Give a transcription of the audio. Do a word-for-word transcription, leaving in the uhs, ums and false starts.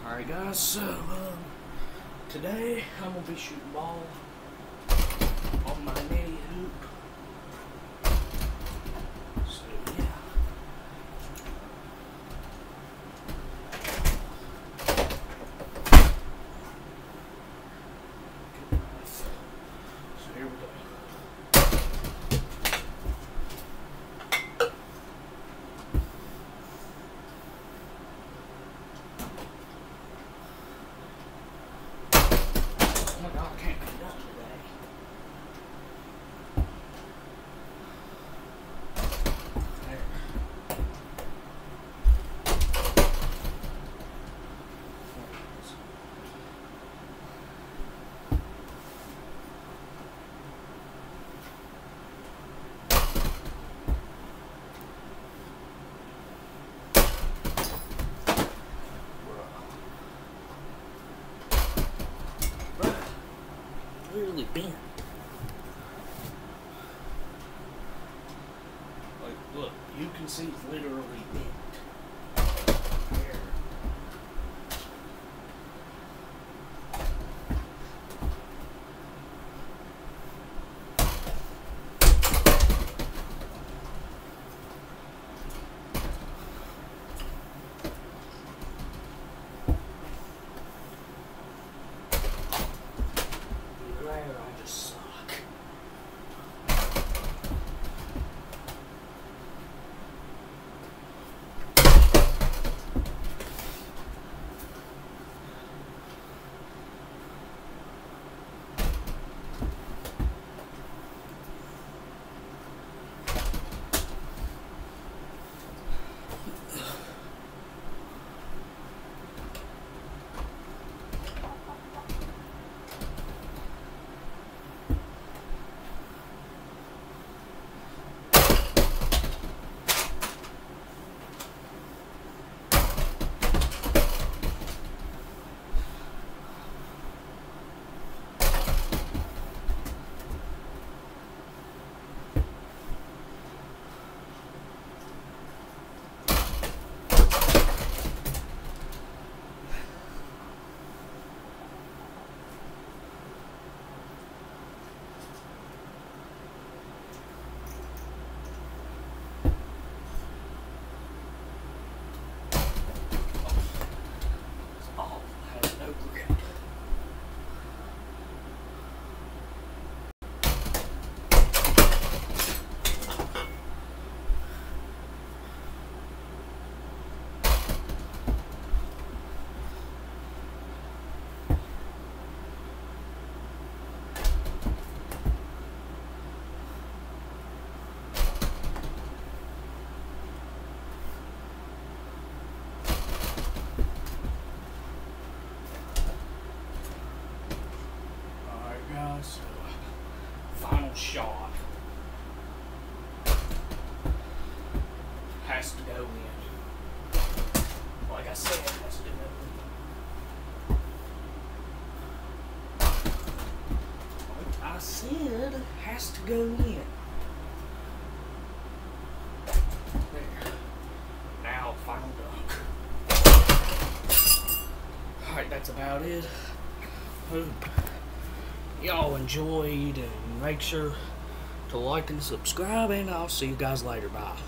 Alright guys, so um, today I'm going to be shooting ball on my netty hoop. So yeah. So here we go. Oh my god, I can't get done today. There. Literally bent. Like, look, you can see it's literally bent. There. There, I just suck. Oh, I have no grip. Alright guys, so final shot has to go in. Like I said, it has to go in. Like I said, it has to go in. There. Now, final dunk. Alright, that's about it. Hope y'all enjoyed, and make sure to like and subscribe, and I'll see you guys later. Bye.